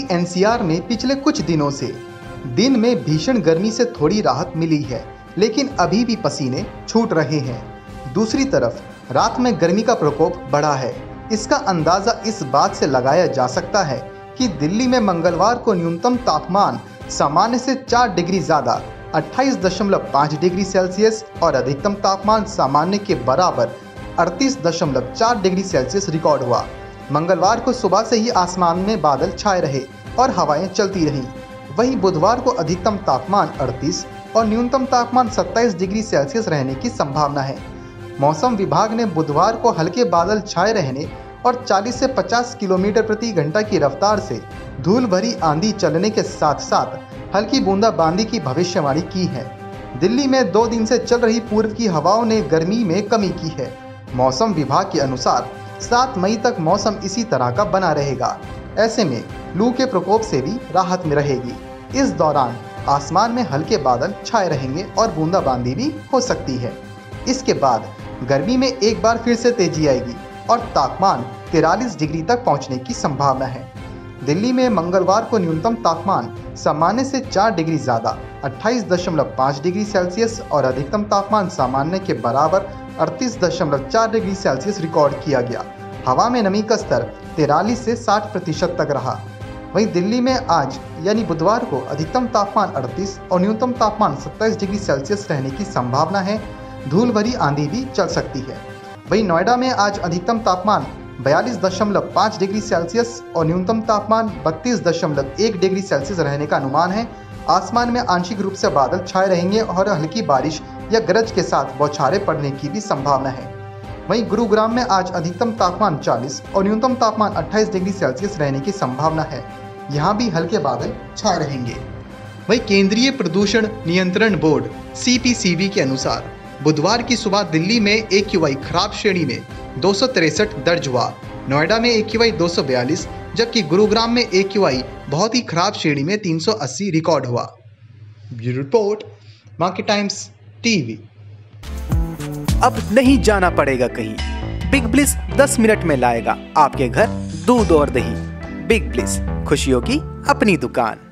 UP NCR में पिछले कुछ दिनों से दिन में भीषण गर्मी से थोड़ी राहत मिली है, लेकिन अभी भी पसीने छूट रहे हैं। दूसरी तरफ रात में गर्मी का प्रकोप बढ़ा है। इसका अंदाज़ा इस बात से लगाया जा सकता है कि दिल्ली में मंगलवार को न्यूनतम तापमान सामान्य से 4 डिग्री ज़्यादा 28.5 डिग्री सेल्सियस और अधिकतम तापमान सामान्य के बराबर 38.4 डिग्री सेल्सियस रिकॉर्ड हुआ। मंगलवार को सुबह से ही आसमान में बादल छाए रहे और हवाएं चलती रहीं। वहीं बुधवार को अधिकतम तापमान 38 और न्यूनतम तापमान 27 डिग्री सेल्सियस रहने की संभावना है। मौसम विभाग ने बुधवार को हल्के बादल छाए रहने और 40 से 50 किलोमीटर प्रति घंटा की रफ्तार से धूल भरी आंधी चलने के साथ साथ हल्की बूंदाबांदी की भविष्यवाणी की है। दिल्ली में 2 दिन से चल रही पूर्व की हवाओं ने गर्मी में कमी की है। मौसम विभाग के अनुसार 7 मई तक मौसम इसी तरह का बना रहेगा। ऐसे में लू के प्रकोप से भी राहत में रहेगी। इस दौरान आसमान में हल्के बादल छाए रहेंगे और बूंदाबांदी भी हो सकती है। इसके बाद गर्मी में एक बार फिर से तेजी आएगी और तापमान 43 डिग्री तक पहुंचने की संभावना है। दिल्ली में मंगलवार को न्यूनतम तापमान सामान्य से 4 डिग्री ज़्यादा 28.5 डिग्री सेल्सियस और अधिकतम तापमान सामान्य के बराबर 38.4 डिग्री सेल्सियस रिकॉर्ड किया गया। हवा में नमी का स्तर 43 से 60% तक रहा। वहीं दिल्ली में आज यानी बुधवार को अधिकतम तापमान 38 और न्यूनतम तापमान 27 डिग्री सेल्सियस रहने की संभावना है। धूल भरी आंधी भी चल सकती है। वहीं नोएडा में आज अधिकतम तापमान 42.5 डिग्री सेल्सियस और न्यूनतम तापमान 32.1 डिग्री सेल्सियस रहने का अनुमान है। आसमान में आंशिक रूप से बादल छाए रहेंगे और हल्की बारिश या गरज के साथ बौछारें पड़ने की भी संभावना है। वहीं गुरुग्राम में आज अधिकतम तापमान 40 और न्यूनतम तापमान 28 डिग्री सेल्सियस रहने की संभावना है। यहाँ भी हल्के बादल छाए रहेंगे। वहीं केंद्रीय प्रदूषण नियंत्रण बोर्ड CPCB के अनुसार बुधवार की सुबह दिल्ली में AQI खराब श्रेणी में 263 दर्ज हुआ। नोएडा में AQI 242 जबकि गुरुग्राम में AQI बहुत ही खराब श्रेणी में 380 रिकॉर्ड हुआ। Bureau report Market Times TV। अब नहीं जाना पड़ेगा कहीं, बिग ब्लिस 10 मिनट में लाएगा आपके घर दूध और दही। बिग ब्लिस, खुशियों की अपनी दुकान।